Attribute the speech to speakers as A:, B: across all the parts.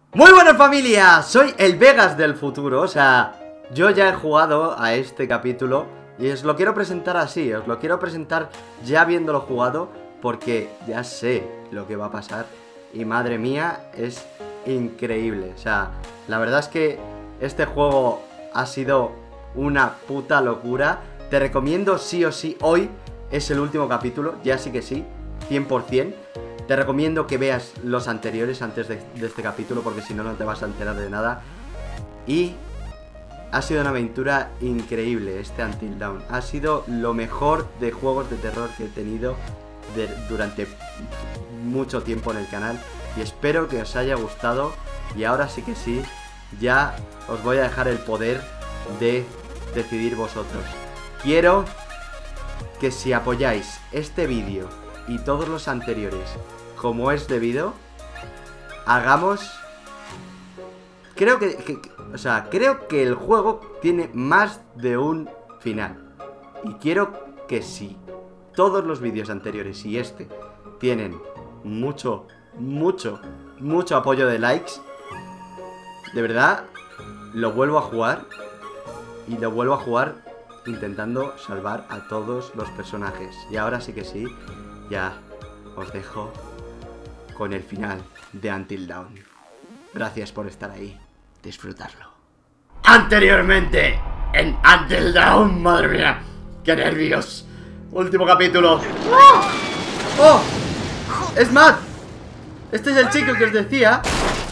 A: Muy buenas familia, soy el Vegas del futuro, o sea, yo ya he jugado a este capítulo y os lo quiero presentar así, os lo quiero presentar ya habiéndolo jugado porque ya sé lo que va a pasar y madre mía, es increíble, o sea, la verdad es que este juego ha sido una puta locura, te recomiendo sí o sí, hoy es el último capítulo, ya sí que sí, 100%. Te recomiendo que veas los anteriores antes de este capítulo porque si no, no te vas a enterar de nada. Y ha sido una aventura increíble este Until Dawn. Ha sido lo mejor de juegos de terror que he tenido durante mucho tiempo en el canal. Y espero que os haya gustado. Y ahora sí que sí, ya os voy a dejar el poder de decidir vosotros. Quiero que si apoyáis este vídeo y todos los anteriores como es debido, hagamos... Creo que el juego tiene más de un final. Y quiero que si todos los vídeos anteriores y este tienen mucho apoyo de likes, de verdad, lo vuelvo a jugar. Y lo vuelvo a jugar intentando salvar a todos los personajes. Y ahora sí que sí, ya os dejo con el final de Until Dawn. Gracias por estar ahí. Disfrutarlo. Anteriormente en Until Dawn, madre mía, qué nervios. Último capítulo. ¡Oh! ¡Oh! ¡Es Matt! Este es el chico que os decía.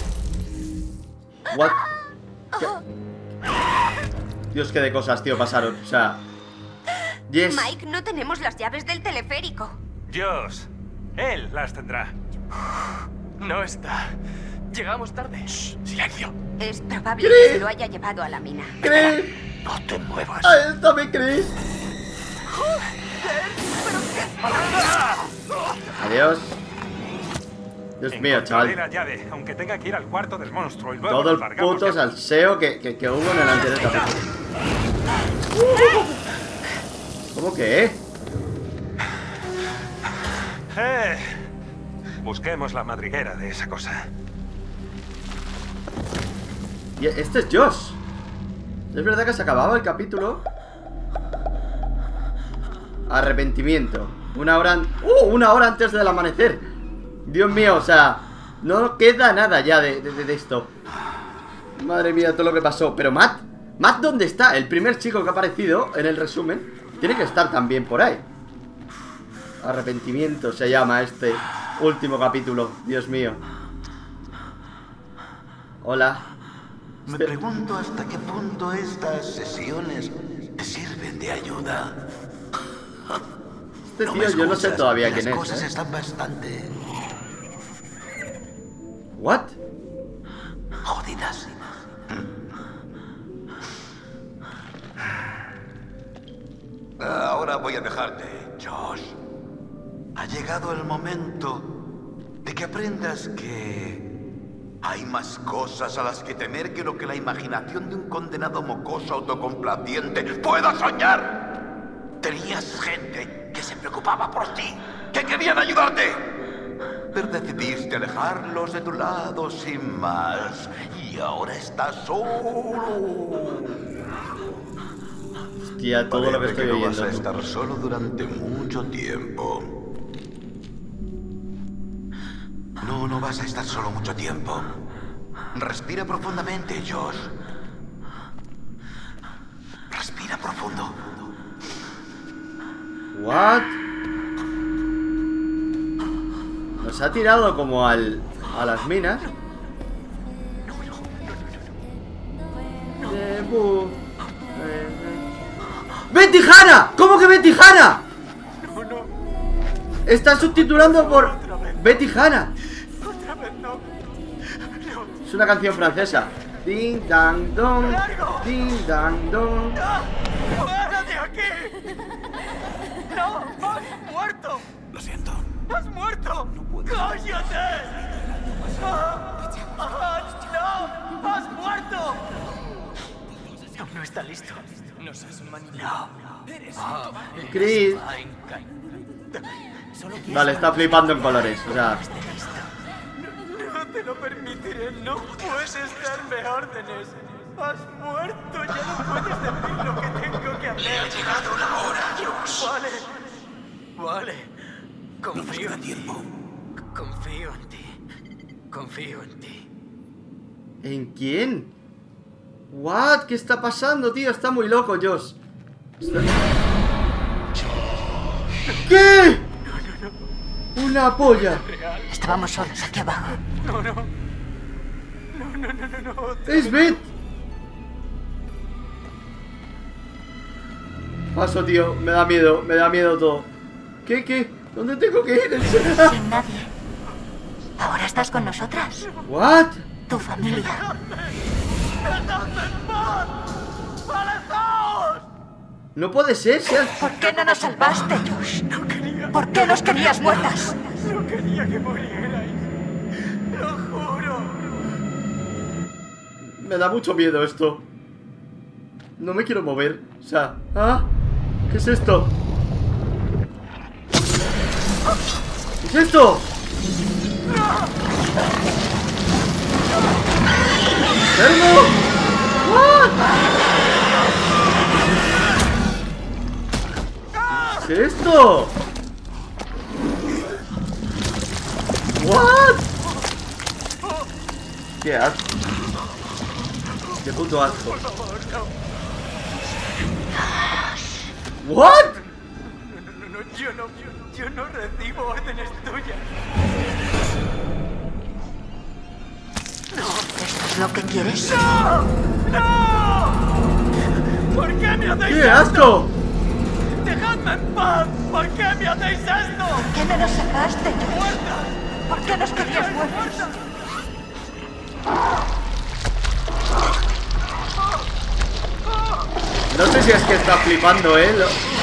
A: What? ¿Qué? Dios, qué de cosas, tío, pasaron. O sea, yes.
B: Mike, no tenemos las llaves del teleférico.
C: Dios, él las tendrá. No está. Llegamos tarde. Shh, silencio.
B: Es probable que se lo haya llevado a la mina.
A: Chris,
C: No te muevas.
A: ahí está mi Chris. Adiós. Dios mío,
C: Encontraré
A: chaval.
C: la llave, aunque tenga que ir al cuarto del monstruo y luego
A: Todo el
C: nos largamos
A: puto
C: de-
A: salseo que hubo en el anterior capítulo. ¿Cómo que?
C: Busquemos la madriguera de esa cosa.
A: Y este es Josh. Es verdad que se acababa el capítulo. Arrepentimiento. Una hora antes del amanecer. Dios mío, o sea, no queda nada ya de esto. Madre mía, todo lo que pasó. Pero Matt, ¿dónde está? El primer chico que ha aparecido en el resumen tiene que estar también por ahí. Arrepentimiento se llama este último capítulo. Dios mío. Hola.
D: Me pregunto hasta qué punto estas sesiones te sirven de ayuda.
A: Este
D: ¿No
A: tío
D: me
A: yo no sé
D: escuchas?
A: todavía
D: Las
A: quién es,
D: cosas
A: ¿eh?
D: están bastante
A: ¿What?
D: jodidas. Ahora voy a dejarte, Josh. Ha llegado el momento de que aprendas que hay más cosas a las que temer que lo que la imaginación de un condenado mocoso autocomplaciente pueda soñar. Tenías gente que se preocupaba por ti, que querían ayudarte. Pero decidiste alejarlos de tu lado sin más. Y ahora estás solo.
A: Hostia, todo lo que
D: Parece
A: estoy
D: no vas
A: oyendo.
D: a estar solo durante mucho tiempo. No vas a estar solo mucho tiempo. Respira profundamente, Josh. Respira profundo.
A: What? Nos ha tirado como a las minas. ¡Betty Hanna! ¿Cómo que Betty Hanna?
C: No,
A: Está subtitulando por Betty Hanna.
C: otra vez no.
A: Es una canción francesa. Ding dang dong, ding dang dong.
C: ¡Fuera de aquí! ¡No! ¡Has muerto!
D: Lo siento.
C: ¡Has muerto! ¡Cállate! ¡No! ¡Has muerto! Aún no está listo. No seas un manipulado. Eres un cobarde.
A: Chris. Vale, está flipando en colores. O sea,
C: lo permitiré. No puedes darme órdenes. Has muerto, ya no puedes decir lo que tengo que hacer.
D: Le ha llegado la hora, Josh.
C: Vale. Confío en ti. Confío en ti. Confío en ti.
A: ¿En quién? ¿What? ¿Qué está pasando, tío? Está muy loco, Josh. ¿Qué? No. Una polla.
B: Estábamos solos aquí abajo.
C: No.
A: ¡Es Beth! Paso, tío. Me da miedo todo. ¿Qué? ¿Dónde tengo que ir?
B: Sin nadie. Ahora estás con nosotras.
A: ¿What?
B: Tu familia.
C: ¡Dejadme en paz! ¡Alejaos!
A: No puede ser,
B: ¿Por qué no nos salvaste, Josh?
C: No quería.
B: ¿Por qué nos querías muertas?
C: No quería que murierais. Lo juro.
A: Me da mucho miedo esto. No me quiero mover. O sea, ¿ah? ¿Qué es esto? ¿Qué es esto? ¡Enfermo! ¿What? ¿Qué es esto? ¿What? ¿Qué asco? ¡Qué puto asco! ¿What?
C: No, yo no recibo órdenes tuyas.
B: ¿Esto es lo que quieres?
C: ¡No! ¿Por qué me hacéis
A: ¡Qué
C: esto?
A: asco!
C: ¡Dejadme en paz! ¿Por qué me hacéis esto?
B: ¿Por qué no nos sacaste, Josh?
C: ¡Muerta!
B: ¿Por qué nos querías muertas?
A: No sé si es que está flipando él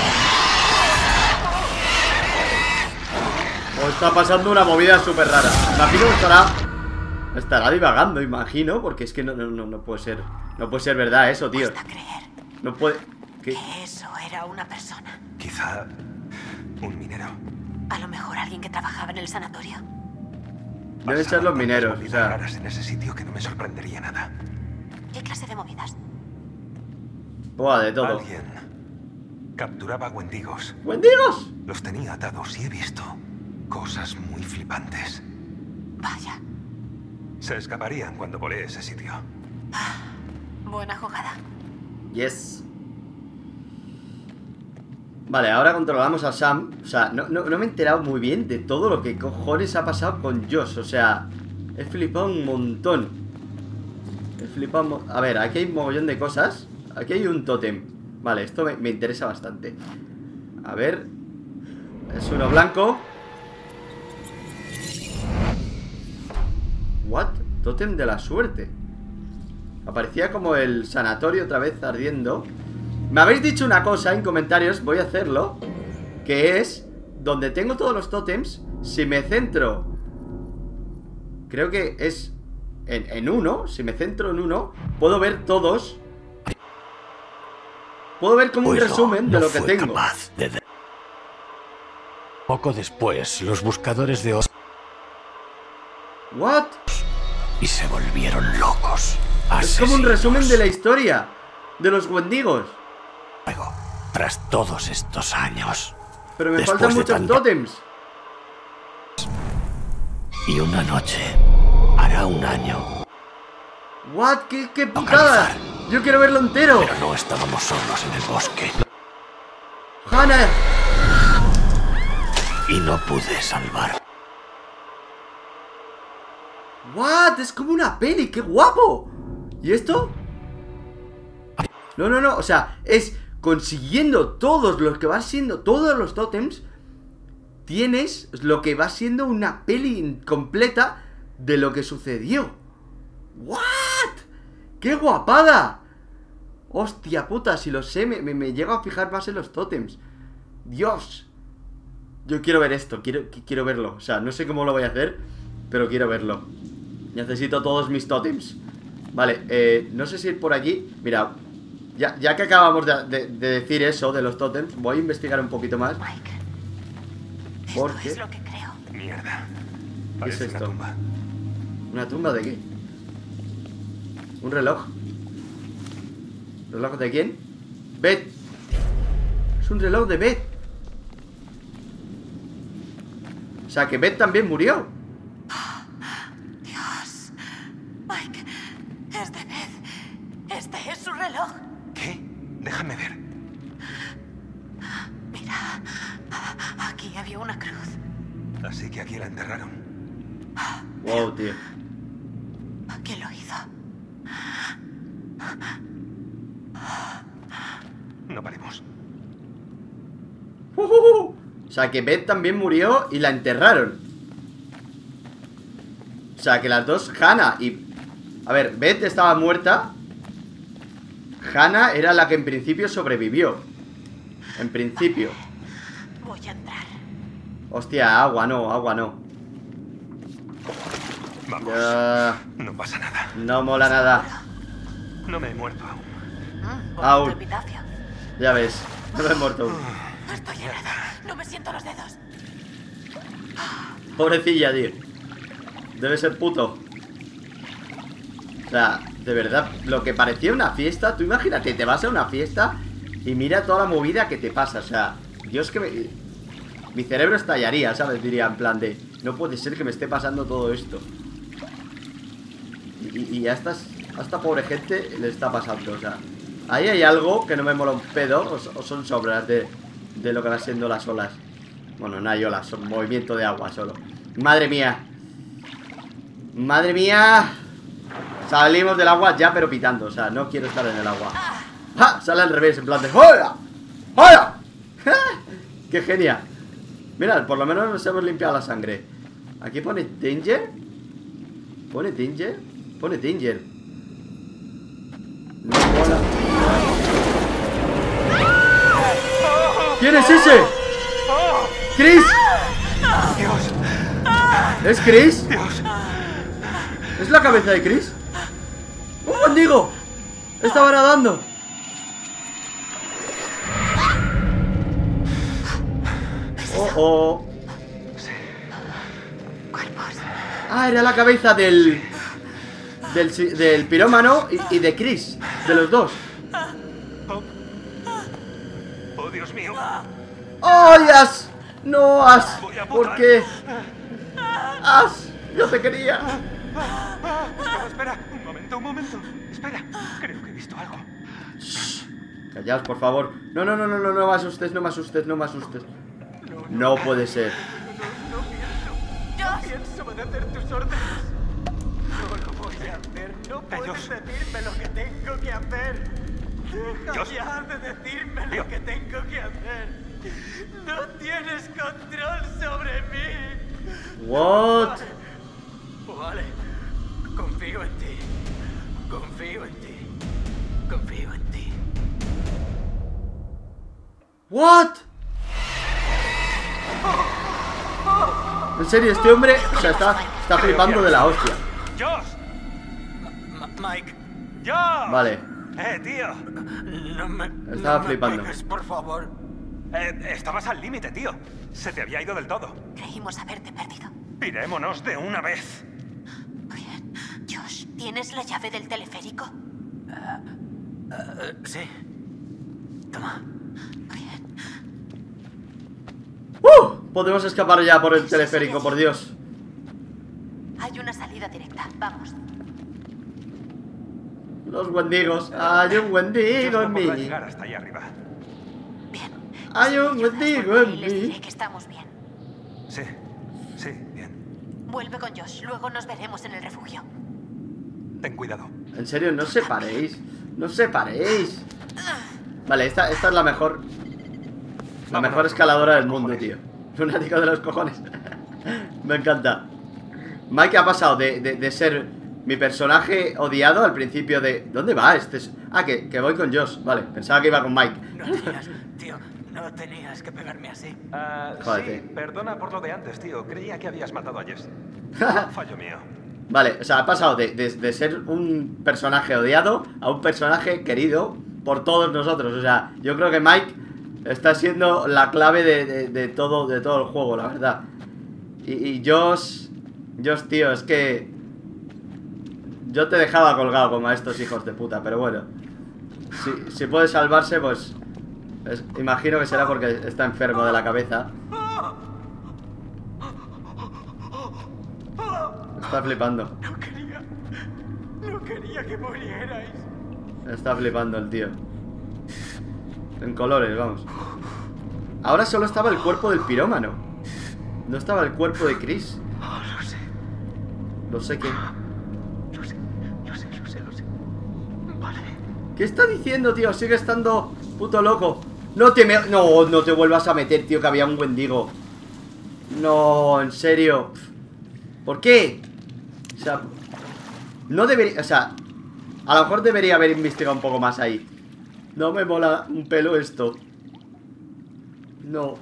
A: o está pasando una movida súper rara. Imagino que estará divagando, imagino, porque es que no puede ser. No puede ser verdad eso, tío.
B: Cuesta creer
A: No puede... ¿Qué?
B: que eso era una persona.
E: Quizá un minero.
B: A lo mejor alguien que trabajaba en el sanatorio.
A: Deben ser los mineros, o
E: Movidas
A: sea...
E: raras en ese sitio que no me sorprendería nada.
B: ¿Qué clase de movidas?
A: Buah, de todo.
E: Alguien capturaba wendigos.
A: ¡Wendigos!
E: Los tenía atados y he visto cosas muy flipantes.
B: Vaya,
E: Se escaparían cuando volé ese sitio.
B: buena jugada.
A: Yes. Vale, ahora controlamos a Sam. O sea, no me he enterado muy bien de todo lo que cojones ha pasado con Josh. O sea, he flipado un montón. He flipado... A ver, aquí hay un mogollón de cosas. Aquí hay un tótem. Vale, esto me interesa bastante. A ver. Es uno blanco. What? Tótem de la suerte. Aparecía como el sanatorio otra vez ardiendo. Me habéis dicho una cosa en comentarios, voy a hacerlo, que es donde tengo todos los tótems. Si me centro, creo que es en uno. Si me centro en uno, puedo ver todos. Puedo ver como un resumen de lo que tengo.
F: Poco después, los buscadores de Os
A: What?
F: y se volvieron locos.
A: Es como un resumen de la historia de los wendigos.
F: Luego, tras todos estos años
A: Pero me
F: Después
A: faltan
F: de
A: muchos
F: tanta-
A: tótems.
F: y una noche, hará un año,
A: What? ¿Qué putada? Yo quiero verlo entero.
F: pero no estábamos solos en el bosque
A: Hannah.
F: y no pude salvar.
A: What? Es como una peli, qué guapo. ¿Y esto? No, o sea, es consiguiendo todos los que van siendo, todos los tótems. Tienes lo que va siendo una peli completa de lo que sucedió. What? ¡Qué guapada! Hostia puta, si lo sé, me llego a fijar más en los tótems. Dios. Yo quiero ver esto, quiero verlo. O sea, no sé cómo lo voy a hacer, pero quiero verlo. Necesito todos mis tótems. Vale, no sé si ir por aquí. Mira, ya que acabamos de decir eso de los tótems, voy a investigar un poquito más.
B: Mike,
A: ¿Por
B: esto
A: qué?
B: es lo que creo.
E: Mierda.
A: ¿Qué es
E: Parece una
A: esto?
E: tumba.
A: ¿Una tumba de qué? Un reloj. ¿Reloj de quién? Beth. Es un reloj de Beth. O sea, que Beth también murió.
B: Dios. Mike, es de Beth. Este es su reloj.
E: ¿Qué? Déjame ver.
B: Mira, aquí había una cruz.
E: Así que aquí la enterraron.
A: Wow, tío.
B: ¿Quién lo hizo?
E: No paremos.
A: O sea, que Beth también murió y la enterraron. O sea, que las dos, Hannah y... A ver, Beth estaba muerta. Hannah era la que en principio sobrevivió. En principio.
B: Voy a entrar.
A: Hostia, agua no, agua no.
E: Vamos. No pasa nada.
A: No mola nada.
E: No me he muerto aún.
A: Aún.
B: Bonito epitafio.
A: Ya ves, no me he muerto aún.
B: Estoy helada. No me siento los dedos.
A: Pobrecilla, tío. Debe ser puto. O sea, de verdad, lo que parecía una fiesta. Tú imagínate, te vas a una fiesta y mira toda la movida que te pasa. O sea, Dios que me... Mi cerebro estallaría, ¿sabes? Diría en plan de... No puede ser que me esté pasando todo esto. Y a esta pobre gente le está pasando, o sea... Ahí hay algo que no me mola un pedo. O son sobras de lo que van siendo las olas. Bueno, no hay olas, son movimiento de agua solo. Madre mía. Madre mía. Salimos del agua ya pero pitando. O sea, no quiero estar en el agua. ¡Ja! Sale al revés, en plan de ¡hola! ¡Hola! ¡Qué genia! Mirad, por lo menos nos hemos limpiado la sangre. Aquí pone danger. ¿Pone danger? Pone danger. No mola. ¿Quién es ese? ¡Chris!
E: Dios,
A: ¿Es Chris?
E: Dios.
A: ¿Es la cabeza de Chris? ¡Un mendigo! Estaba nadando. Oh, oh.
B: Cuerpos.
A: Ah, era la cabeza del pirómano y de Chris. De los dos.
E: Oh, Dios mío.
A: ¡Oh, As! No, As.
E: Voy a
A: ¿Por
E: votar.
A: qué? As, yo te quería.
E: Espera, un momento. Espera, creo que he visto algo.
A: Callaos, por favor. No, no, no, no, no, no me asustes, no me asustes, no me asustes. No puede ser.
C: No pienso obedecer tus órdenes. No lo voy a hacer. No puedes
E: Dios.
C: decirme lo que tengo que hacer. Deja
E: Dios.
C: ya de decirme
E: Dios.
C: lo que tengo que hacer. No tienes control sobre mí.
A: What?
C: Vale. Confío en ti. Confío en ti. Confío en ti.
A: What? En serio, este hombre, o sea, está flipando de la hostia.
E: ¡Josh!
C: Mike,
E: ¡Josh!
A: Vale.
E: Tío.
C: no me.
A: Estaba
C: no me
A: flipando.
C: pegues, por favor.
E: Estabas al límite, tío. Se te había ido del todo.
B: Creímos haberte perdido.
E: Pirémonos de una vez.
B: Bien. Josh, ¿tienes la llave del teleférico?
C: Sí. Toma.
B: Bien.
A: Podemos escapar ya por el teleférico, por Dios.
B: Hay una salida directa. Vamos.
A: Los wendigos. Hay un wendigo
E: Josh
A: en
E: no podrá
A: mí.
E: llegar hasta allá arriba.
B: Bien.
A: Hay un
B: Si me ayudas,
A: wendigo
B: volveré
A: en
B: y les
A: mí.
B: diré que estamos bien.
E: Sí, bien.
B: Vuelve con Josh. Luego nos veremos en el refugio.
E: Ten cuidado.
A: En serio, no separéis. No separéis. Vale, esta es la mejor. La mejor escaladora del mundo, tío. Lunático de los cojones. Me encanta. Mike ha pasado de ser mi personaje odiado al principio de... ¿Dónde va este? Ah, que voy con Josh. Vale, pensaba que iba con Mike.
C: No tenías, tío, no tenías que pegarme así.
A: Jódete.
E: Sí, perdona por lo de antes, tío. Creía que habías matado a Jess. Fallo mío.
A: Vale, o sea, ha pasado de ser un personaje odiado a un personaje querido por todos nosotros. O sea, yo creo que Mike está siendo la clave de todo el juego, la verdad. Y Josh, tío, es que Yo te dejaba colgado como a estos hijos de puta, pero bueno. Si puede salvarse, pues... imagino que será porque está enfermo de la cabeza. Está flipando.
C: No quería que murierais.
A: Está flipando el tío. En colores, vamos. Ahora solo estaba el cuerpo del pirómano. No estaba el cuerpo de Chris.
C: Lo sé.
A: Lo sé que...
C: Lo sé. Vale.
A: ¿Qué está diciendo, tío? Sigue estando puto loco. No te vuelvas a meter, tío, que había un Wendigo. No, en serio. ¿Por qué? O sea, no debería... O sea, a lo mejor debería haber investigado un poco más ahí. No me mola un pelo esto. No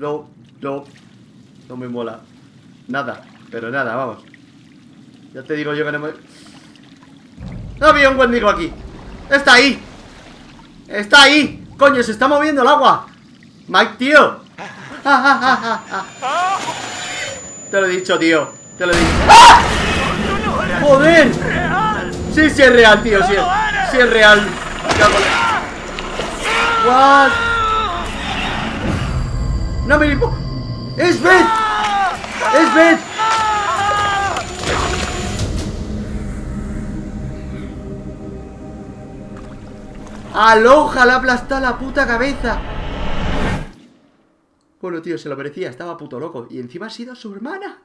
A: me mola. Nada, pero nada, vamos. Ya te digo yo que no me... ¡No había un Wendigo aquí! ¡Está ahí! ¡Está ahí! ¡Coño, se está moviendo el agua! ¡Mike, tío! Te lo he dicho, tío. Te lo he dicho. ¡Ah! ¡Joder! Sí, es real, tío. Sí es real. What? No me importa. ¡Es Beth! ¡Es Beth! ¡Aloja! Le ha aplastado la puta cabeza. Bueno, tío, se lo merecía. Estaba puto loco. Y encima ha sido su hermana.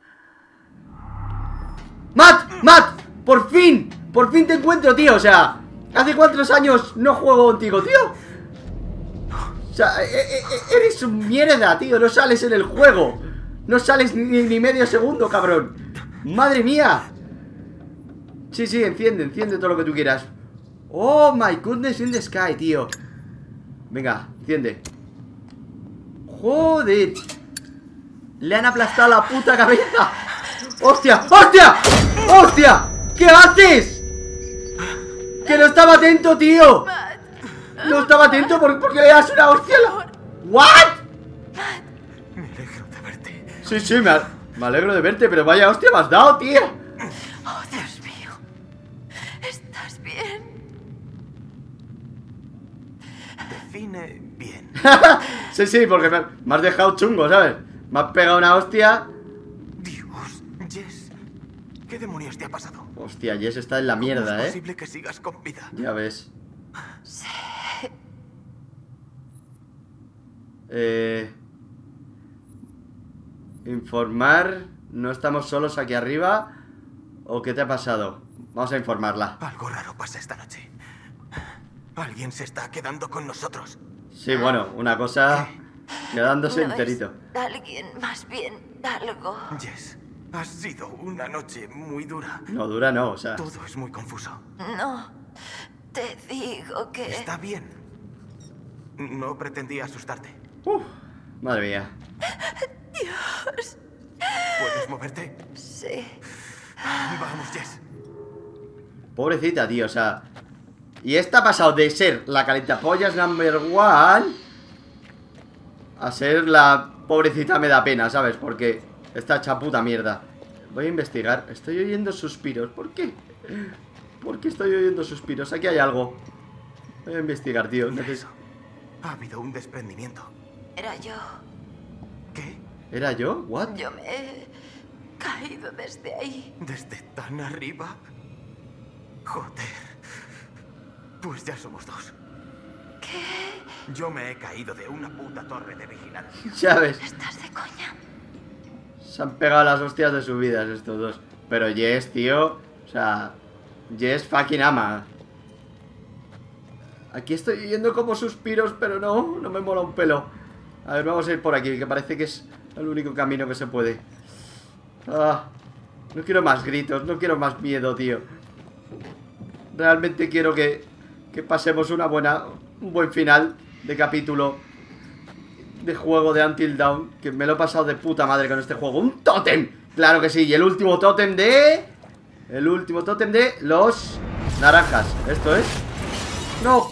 A: ¡Matt! ¡Matt! ¡Por fin! ¡Por fin te encuentro, tío! O sea, ¿hace cuántos años no juego contigo, tío? O sea, eres un mierda, tío. No sales en el juego. No sales ni medio segundo, cabrón. ¡Madre mía! Sí, enciende todo lo que tú quieras. Oh my goodness in the sky, tío. Venga, enciende. Joder. Le han aplastado la puta cabeza. ¡Hostia! ¡Hostia! ¡Hostia! ¿Qué haces? Que no estaba atento, tío. No estaba atento porque le das una hostia. ¿What?
C: Me alegro de verte.
A: Sí, me alegro de verte, pero vaya hostia me has dado, tío.
B: Oh, Dios mío. ¿Estás bien?
C: Define bien.
A: Sí, porque me has dejado chungo, ¿sabes? Me has pegado una hostia.
C: Dios, Jess. ¿Qué demonios te ha pasado?
A: Hostia, Jess está en la mierda,
C: ¿Cómo es posible que sigas con vida?
A: Ya ves.
B: Sí.
A: Informar. No estamos solos aquí arriba. ¿O qué te ha pasado? Vamos a informarla.
C: Algo raro pasa esta noche. Alguien se está quedando con nosotros.
A: Sí, bueno, una cosa quedándose
B: No
A: enterito.
B: es alguien, más bien algo.
C: Jess, ha sido una noche muy dura.
A: No, dura no, o sea.
C: Todo es muy confuso.
B: No, te digo que...
C: Está bien. No pretendía asustarte.
A: Madre mía.
B: Dios.
C: ¿Puedes moverte?
B: Sí.
C: Vamos, Jess.
A: Pobrecita, tío, o sea. Y esta ha pasado de ser la calentapollas number one a ser la pobrecita me da pena, ¿sabes? Porque está hecha puta mierda. Voy a investigar. Estoy oyendo suspiros. ¿Por qué? ¿Por qué estoy oyendo suspiros? Aquí hay algo. Voy a investigar, tío.
C: Eso. Ha habido un desprendimiento.
B: Era yo.
C: ¿Qué?
A: ¿Era yo? ¿What?
B: Yo me he caído desde ahí.
C: ¿Desde tan arriba? Joder. Pues ya somos dos.
B: ¿Qué?
C: Yo me he caído de una puta torre de vigilancia.
A: ¿Sabes?
B: ¿Estás de coña?
A: Se han pegado las hostias de sus vidas estos dos. Pero Jess, tío. O sea, Jess fucking ama. Aquí estoy oyendo como suspiros, pero no me mola un pelo. A ver, vamos a ir por aquí, que parece que es el único camino que se puede. No quiero más gritos, no quiero más miedo, tío. Realmente quiero que pasemos un buen final de capítulo de juego de Until Dawn. Que me lo he pasado de puta madre con este juego. ¡Un tótem! Claro que sí, y el último tótem de... los naranjas. ¿Esto es? ¡No!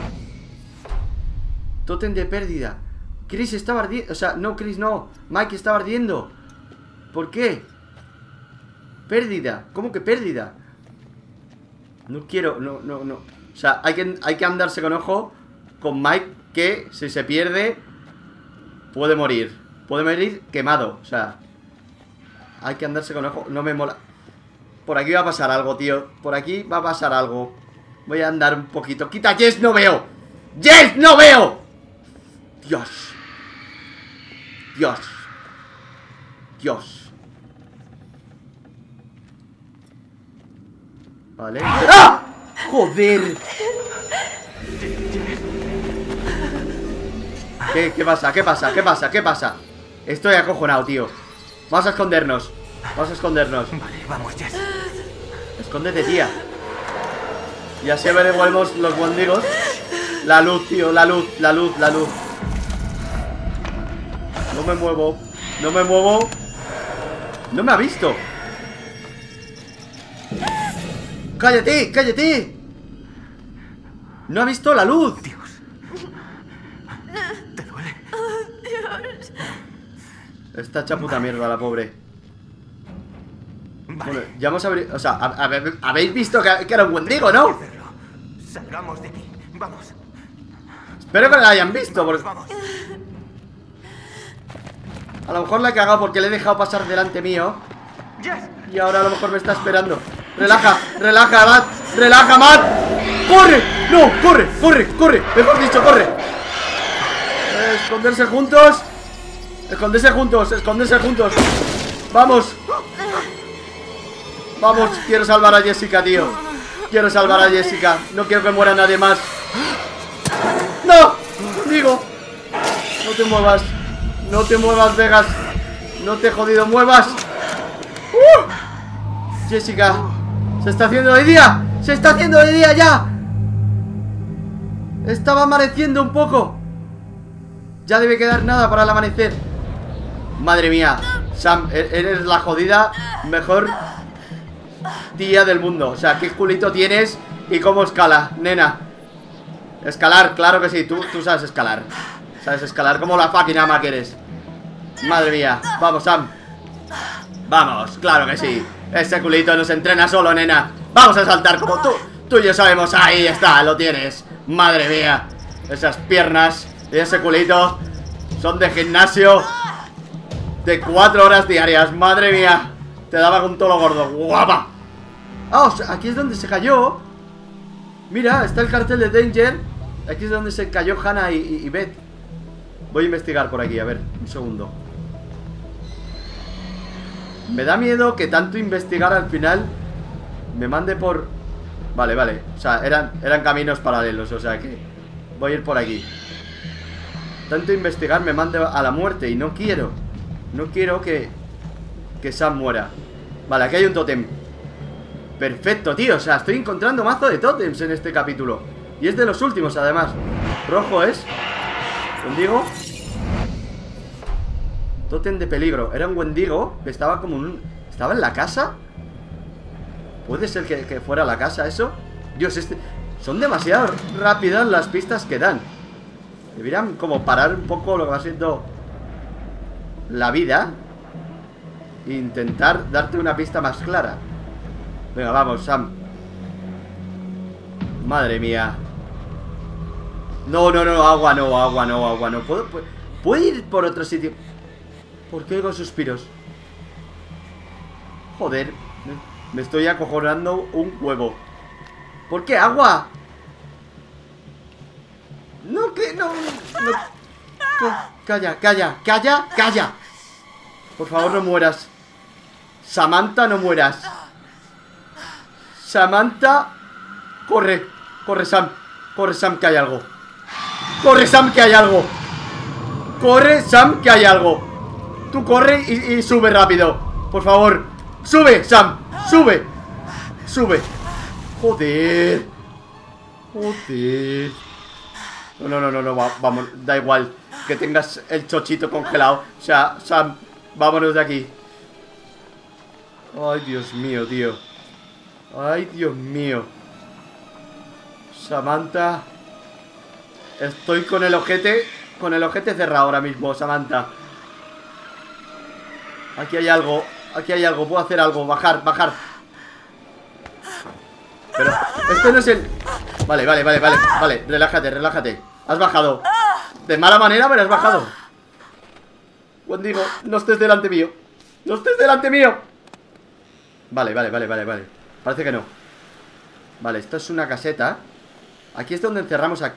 A: Tótem de pérdida. Chris estaba ardiendo. O sea, no, Chris no. Mike estaba ardiendo. ¿Por qué? Pérdida. ¿Cómo que pérdida? No quiero, no. O sea, hay que andarse con ojo con Mike, que si se pierde puede morir. Puede morir quemado, o sea, hay que andarse con ojo. No me mola. Por aquí va a pasar algo, tío. Por aquí va a pasar algo. Voy a andar un poquito. ¡Quita, Jess! ¡No veo! ¡Jess! ¡No veo! Dios. Dios. Dios. Vale. ¡Ah! ¡Joder! ¿Qué pasa? ¿Qué pasa? ¿Qué pasa? ¿Qué pasa? Estoy acojonado, tío. Vamos a escondernos. Vamos a escondernos.
C: Vale, vamos, Jess.
A: Escóndete, tía. Y así averiguamos los wendigos. La luz, tío, la luz. No me muevo. No me ha visto. ¡Cállate! No ha visto la luz.
C: Dios. ¿Te duele?
A: Está hecha puta mierda la pobre.
C: Vale.
A: Bueno, ya hemos abierto. O sea, habéis visto que era un wendigo, ¿no?
C: Salgamos de aquí. Vamos.
A: Espero que lo hayan visto, porque
C: Vamos.
A: a lo mejor la he cagado porque le he dejado pasar delante mío.
C: Jess.
A: Y ahora a lo mejor me está esperando. Relaja, Matt. ¡Corre! ¡No! ¡Corre! Mejor dicho, corre. Esconderse juntos. Vamos, quiero salvar a Jessica, tío. No quiero que muera nadie más. ¡No! Digo, no te muevas, Vegas. No te jodido muevas. Jessica, se está haciendo de día ya. Estaba amaneciendo un poco. Ya debe quedar nada para el amanecer. Madre mía, Sam, eres la jodida mejor tía del mundo. O sea, qué culito tienes y cómo escala, nena. Escalar, claro que sí, tú sabes escalar. Sabes escalar como la fucking ama que eres. Madre mía, vamos, Sam. Vamos, claro que sí. Ese culito nos entrena solo, nena. Vamos a saltar como tú y yo sabemos. Ahí está, lo tienes. Madre mía, esas piernas y ese culito son de gimnasio de 4 horas diarias. Madre mía, te daba con todo lo gordo. Guapa. Ah, o sea, aquí es donde se cayó. Mira, está el cartel de Danger. Aquí es donde se cayó Hannah y Beth. Voy a investigar por aquí, a ver, un segundo. Me da miedo que tanto investigar al final me mande por... Vale, o sea, eran caminos paralelos. O sea que voy a ir por aquí. Tanto investigar me mande a la muerte. Y no quiero que Sam muera. Vale, aquí hay un tótem. Perfecto, tío, o sea, estoy encontrando mazo de tótems en este capítulo. Y es de los últimos, además. Rojo es wendigo. Tótem de peligro. Era un wendigo que estaba como ¿estaba en la casa? ¿Puede ser que fuera la casa eso? Dios, son demasiado rápidas las pistas que dan. Deberían como parar un poco lo que va siendo la vida e intentar darte una pista más clara. Venga, vamos, Sam. Madre mía. No, agua no. ¿Puedo ir por otro sitio? ¿Por qué oigo suspiros? Joder, me estoy acojonando un huevo. ¿Por qué agua? No, que no. Calla. Por favor, no mueras. Samantha, no mueras. Samantha. Corre, Sam. Corre, Sam, que hay algo. Corre, Sam, que hay algo. Tú corre y sube rápido. Por favor. Sube, Sam. Sube. Joder. No, vamos, da igual que tengas el chochito congelado. O sea, Sam, vámonos de aquí. Ay, Dios mío, tío. Samantha. Estoy con el ojete cerrado ahora mismo, Samantha. Aquí hay algo, puedo hacer algo. Bajar. Pero este no es el... Vale, relájate. Has bajado. De mala manera, pero has bajado. Wendigo, no estés delante mío. ¡No estés delante mío! Vale. Parece que no. Vale, esto es una caseta. Aquí es donde encerramos a...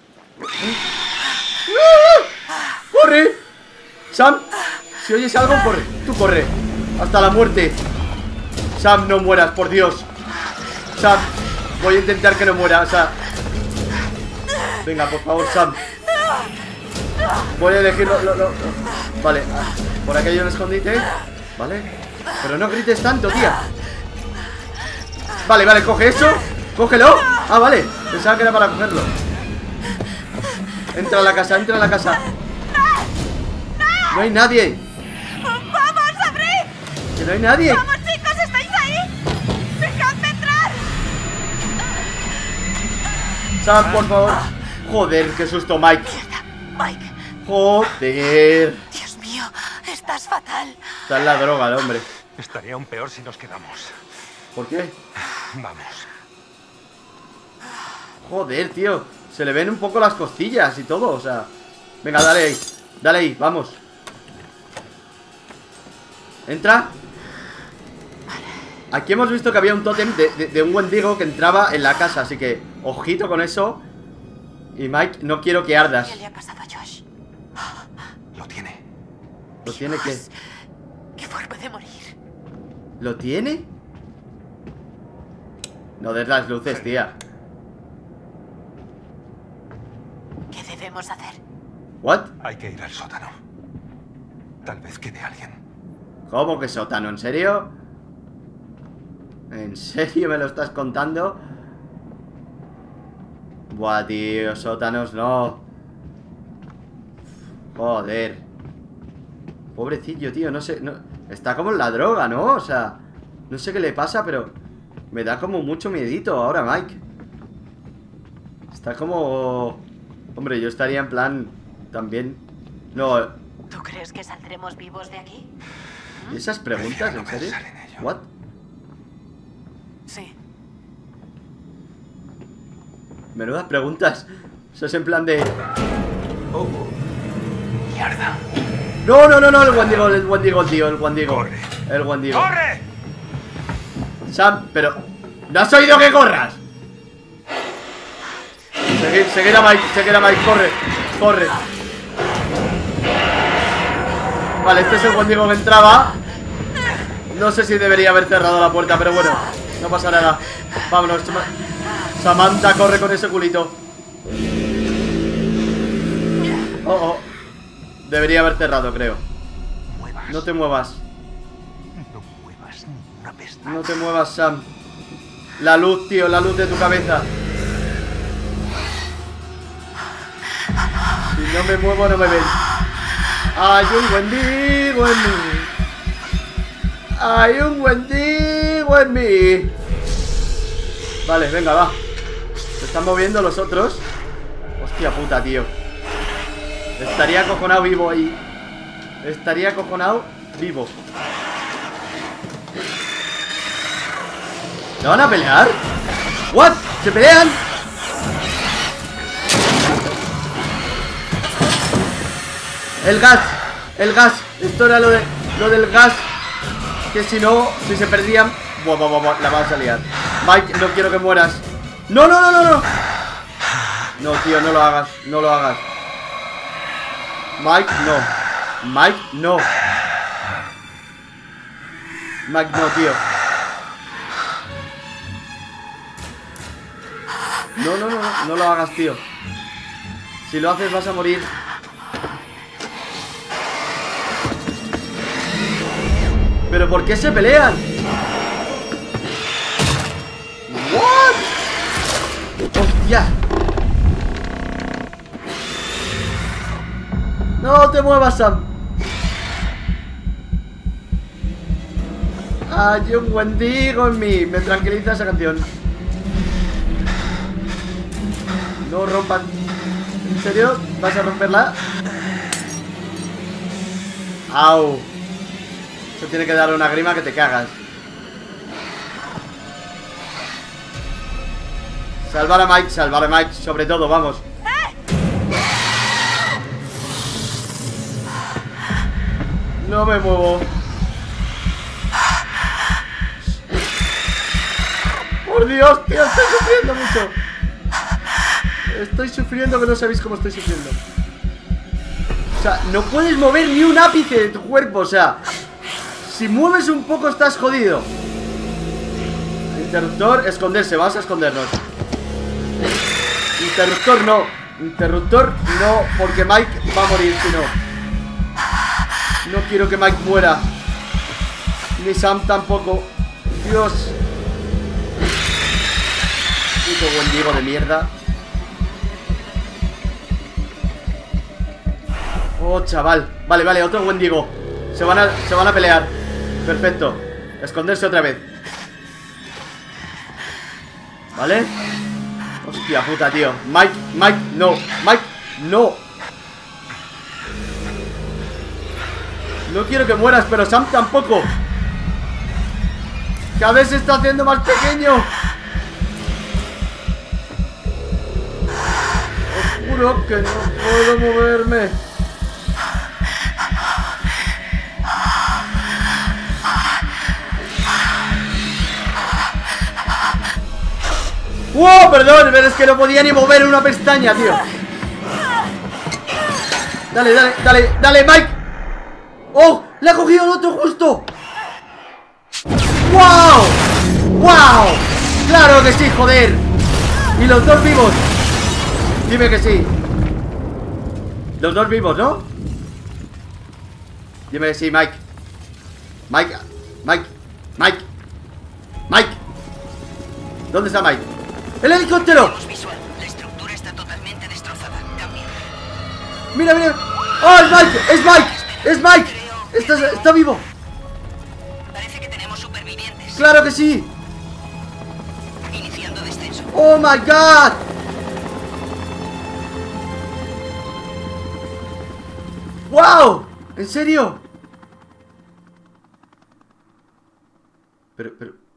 A: ¡Corre! Sam, si oyes algo, corre. Tú corre. Hasta la muerte. Sam, no mueras, por Dios. Sam, voy a intentar que no muera, o sea... Venga, por favor, Sam. Voy a elegirlo... Vale, por aquí hay un escondite. Vale. Pero no grites tanto, tía. Vale, coge eso. Cógelo. Ah, vale. Pensaba que era para cogerlo. Entra a la casa. No hay nadie.
B: ¡Vamos, abrid!
A: Que no hay nadie.
B: ¡Vamos, chicos! ¿Estáis ahí? ¡Dejadme entrar!
A: Sam, por favor. Joder, qué susto, Mike.
B: Mike,
A: Joder.
B: Dios mío, estás fatal.
A: Está en la droga el hombre.
E: Estaría aún peor si nos quedamos.
A: ¿Por qué?
E: Vamos.
A: Joder, tío. Se le ven un poco las costillas y todo, o sea. Venga, dale ahí, vamos. Entra. Aquí hemos visto que había un tótem de un Wendigo que entraba en la casa, así que ojito con eso. Y Mike, no quiero que ardas.
B: ¿Qué le ha pasado a Josh?
E: Lo tiene.
A: ¿Lo tiene qué?
B: ¡Qué forma de morir!
A: ¿Lo tiene? No des las luces, tía.
B: ¿Qué debemos hacer?
A: ¿What?
E: Hay que ir al sótano. Tal vez quede alguien.
A: ¿Cómo que sótano? ¿En serio? ¿En serio me lo estás contando? Buah, tío, sótanos no. Joder. Pobrecillo, tío, no sé, está como en la droga, ¿no? O sea, no sé qué le pasa, pero me da como mucho miedito ahora, Mike. Está como... Hombre, yo estaría en plan... También... No...
B: ¿Tú crees que saldremos vivos de aquí?
A: ¿Y esas preguntas, en serio?
E: pensar en ello.
A: ¿What?
B: Sí.
A: Menudas preguntas. Eso es en plan de...
E: ¡Mierda!
A: No, el Wendigo, tío, el Wendigo.
E: Corre.
A: El Wendigo.
E: ¡Corre!
A: Sam, pero... ¿No has oído que corras? Seguir a Mike, corre. Vale, este es el Wendigo que entraba. No sé si debería haber cerrado la puerta, pero bueno, no pasa nada. Vámonos, Samantha, corre con ese culito. Oh. Debería haber cerrado, creo. No te muevas.
E: No muevas ni una pestaña.
A: No te muevas, Sam. La luz, tío, la luz de tu cabeza. Si no me muevo, no me ven. Hay un Wendigo en mí. Hay un Wendigo en mí. Vale, venga, va. Se están moviendo los otros. Hostia puta, tío. Estaría acojonado vivo ahí. Estaría acojonado vivo. ¿No van a pelear? ¿What? ¿Se pelean? El gas. Esto era lo del gas. Que si no, si se perdían... Buah, la vamos a liar. Mike, no quiero que mueras. No. No, tío, no lo hagas. Mike, no. Mike, no, tío. No lo hagas, tío. Si lo haces vas a morir. ¿Pero por qué se pelean? ¿What? ¡Hostia! No te muevas, Sam. Hay un Wendigo en mí. Me tranquiliza esa canción. No rompan. ¿En serio? ¿Vas a romperla? ¡Au! Eso tiene que dar una grima que te cagas. Salvar a Mike, sobre todo, vamos. No me muevo. Por Dios, tío, estoy sufriendo mucho. Estoy sufriendo que no sabéis cómo estoy sufriendo. O sea, no puedes mover ni un ápice de tu cuerpo, o sea, si mueves un poco estás jodido. Interruptor, esconderse, vamos a escondernos. Interruptor no. Interruptor no, porque Mike va a morir si no. No quiero que Mike muera. Ni Sam tampoco. Dios. Puto Wendigo de mierda. Oh, chaval. Vale, vale, otro Wendigo. Se van a pelear. Perfecto. Esconderse otra vez. ¿Vale? Hostia puta, tío. Mike, no. Mike, no. No quiero que mueras, pero Sam tampoco. Cada vez se está haciendo más pequeño. Os juro que no puedo moverme. ¡Wow! Perdón, pero es que no podía ni mover una pestaña, tío. Dale, dale, dale, dale, Mike. ¡Oh! ¡Le ha cogido el otro justo! ¡Wow! ¡Wow! ¡Claro que sí, joder! Y los dos vivos. Dime que sí. Los dos vivos, ¿no? Dime que sí, Mike. Mike. ¿Dónde está Mike? ¡El helicóptero!
G: Visual. La estructura está totalmente destrozada. Cambia.
A: ¡Mira, mira! ¡Oh, es Mike! ¡Es Mike! ¡Es Mike! ¡Está vivo!
G: Parece que tenemos supervivientes.
A: ¡Claro que sí!
G: Iniciando descenso.
A: ¡Oh, my God! ¡Wow! ¿En serio? Pero...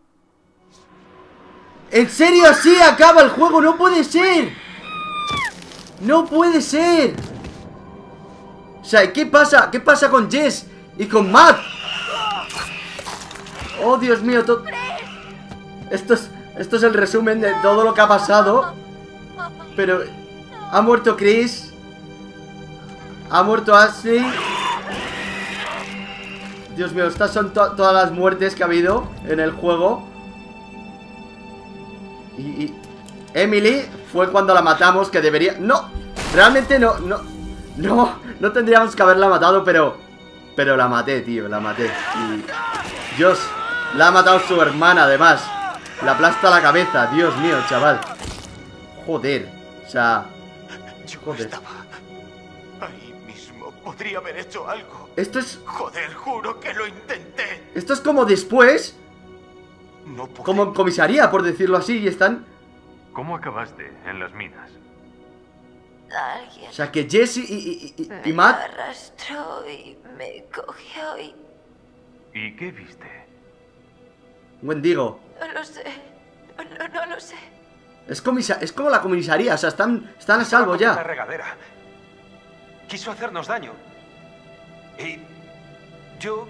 A: ¿En serio así acaba el juego? ¡No puede ser! ¡No puede ser! O sea, ¿qué pasa? ¿Qué pasa con Jess? Y con Matt. Oh, Dios mío, esto es el resumen de todo lo que ha pasado. Pero ha muerto Chris. Ha muerto Ashley. Dios mío, estas son todas las muertes que ha habido en el juego. Y Emily fue cuando la matamos, que debería... No, realmente no tendríamos que haberla matado, pero la maté, tío, la maté. Y Dios, la ha matado su hermana, además. Le aplasta la cabeza, Dios mío, chaval. Joder, o sea...
E: Yo estaba ahí mismo. Podría haber hecho algo.
A: Esto es...
E: Joder, juro que lo intenté.
A: Esto es como después...
E: No pude.
A: Como en comisaría, por decirlo así, y están...
H: ¿Cómo acabaste en las minas?
B: Alguien
A: O sea, que Jesse y
B: me
A: Matt...
B: arrastró y me cogió y...
H: ¿Y qué viste?
A: Wendigo.
B: No lo sé. No lo sé.
A: Es como la comisaría, o sea, están a salvo
E: Estaba como una
A: ya.
E: regadera. Quiso hacernos daño. Y yo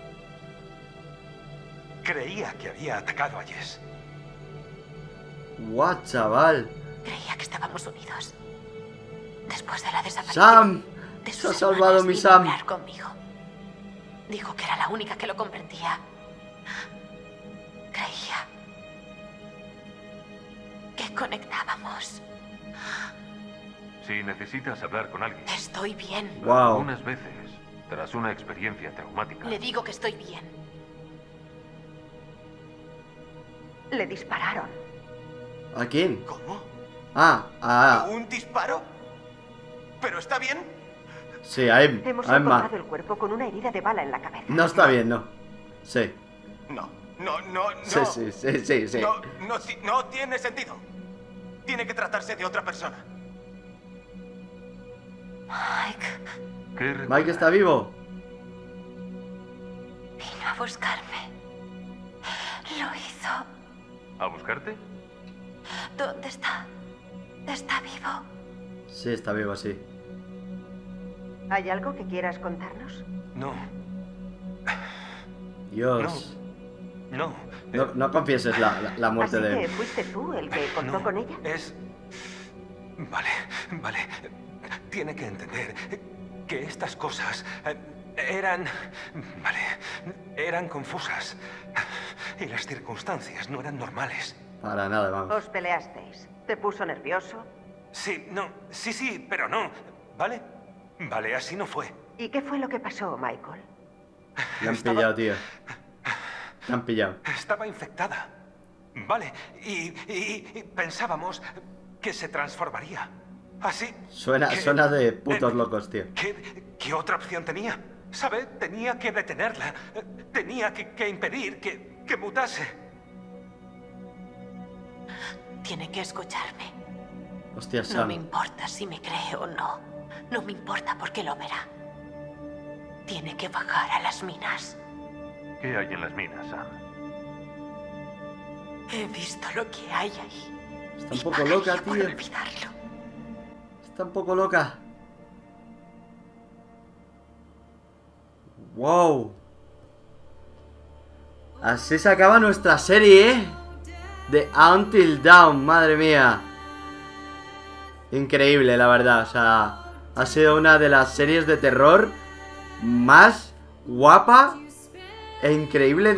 E: creía que había atacado a Jess.
A: Guau, chaval.
B: Creía que estábamos unidos. Después de la desaparición
A: Sam,
B: de
A: se
B: sus
A: ha salvado
B: hermanas,
A: mi
B: iba a
A: Sam.
B: hablar conmigo. Dijo que era la única que lo comprendía. Creía que conectábamos.
H: Si necesitas hablar con alguien,
B: Estoy bien.
A: Wow.
H: algunas veces, tras una experiencia traumática,
B: Le digo que estoy bien.
I: Le dispararon.
A: ¿A quién?
E: ¿Cómo?
A: Ah,
E: ¿Un disparo? ¿Pero está bien?
A: sí, a Emma.
I: Hemos
A: A Emma.
I: encontrado el cuerpo con una herida de bala en la cabeza.
A: No está bien, no. Sí.
E: No.
A: Sí.
E: No tiene sentido. Tiene que tratarse de otra persona.
B: Mike
H: ¿qué
A: Mike
H: recuerdas?
A: está vivo.
B: vino a buscarme. Lo hizo.
H: ¿A buscarte?
B: ¿Dónde está? ¿Está vivo?
A: Sí, está vivo, sí.
I: ¿Hay algo que quieras contarnos?
E: No.
A: Dios.
E: No.
A: No confieses la muerte
I: Así
A: de
I: que
A: él.
I: fuiste tú el que contó
E: No,
I: con ella.
E: Vale. Tiene que entender que estas cosas eran confusas. Y las circunstancias no eran normales.
A: Para nada, vamos.
I: ¿Os peleasteis? ¿Te puso nervioso?
E: Sí, pero no. ¿Vale? Vale, así no fue.
I: ¿Y qué fue lo que pasó, Michael?
A: Le han pillado, tío. Le han pillado.
E: Estaba infectada. Vale, y pensábamos que se transformaría. Así.
A: Suena de putos locos, tío.
E: ¿Qué otra opción tenía? ¿Sabe? Tenía que detenerla. Tenía que impedir que mutase.
B: Tiene que escucharme.
A: Hostia,
B: No
A: Sam.
B: me importa si me cree o no. No me importa porque lo verá. Tiene que bajar a las minas.
H: ¿Qué hay en las minas, Sam?
B: He visto lo que hay ahí.
A: Está un poco loca,
B: Por
A: tío.
B: olvidarlo.
A: Está un poco loca. Wow. Así se acaba nuestra serie, ¿eh? De Until Dawn, madre mía. Increíble, la verdad. O sea, ha sido una de las series de terror más guapa e increíble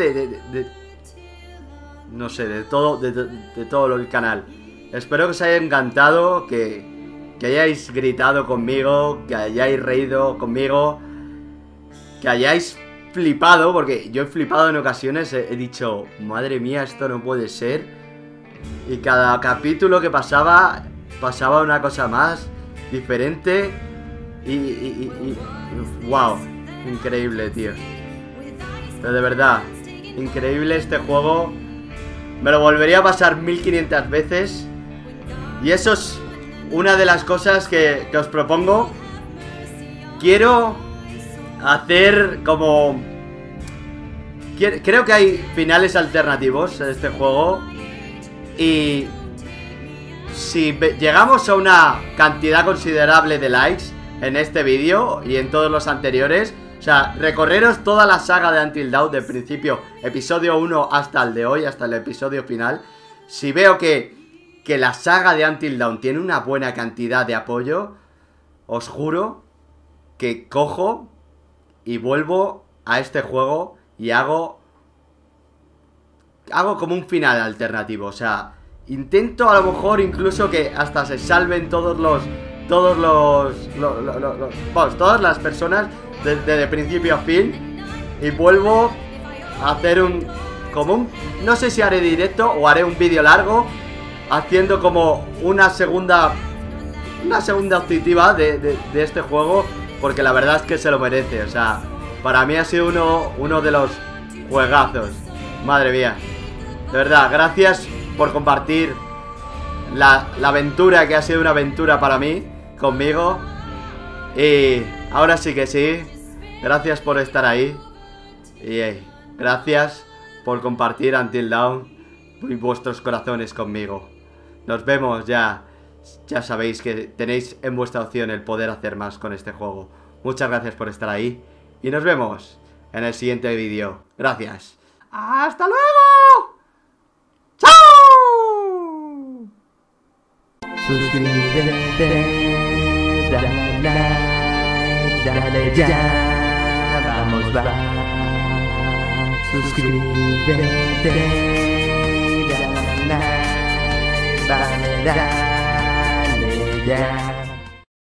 A: no sé, de todo el canal. Espero que os haya encantado, que hayáis gritado conmigo, que hayáis reído conmigo, que hayáis flipado, porque yo he flipado en ocasiones, he dicho, madre mía, esto no puede ser. Y cada capítulo que pasaba una cosa más diferente y wow, increíble, tío. Pero de verdad, increíble este juego. Me lo volvería a pasar 1500 veces. Y eso es una de las cosas que os propongo. Quiero hacer como... Creo que hay finales alternativos en este juego. Y si llegamos a una cantidad considerable de likes en este vídeo y en todos los anteriores, o sea, recorreros toda la saga de Until Dawn, de principio, episodio 1 hasta el de hoy, hasta el episodio final. Si veo que la saga de Until Dawn tiene una buena cantidad de apoyo, os juro que cojo y vuelvo a este juego y hago como un final alternativo. O sea, intento a lo mejor incluso que hasta se salven todas las personas desde principio a fin. Y vuelvo a hacer no sé si haré directo o haré un vídeo largo haciendo como una segunda auditiva de este juego, porque la verdad es que se lo merece. O sea, para mí ha sido uno de los juegazos. Madre mía. De verdad, gracias por compartir la aventura, que ha sido una aventura para mí, conmigo. Y ahora sí que sí, gracias por estar ahí. Y gracias por compartir Until Dawn y vuestros corazones conmigo. Nos vemos ya. Ya sabéis que tenéis en vuestra opción el poder hacer más con este juego. Muchas gracias por estar ahí. Y nos vemos en el siguiente vídeo. Gracias. ¡Hasta luego! ¡Chao!
J: Suscríbete, dale like, dale ya, vamos va. Suscríbete, dale like, dale ya.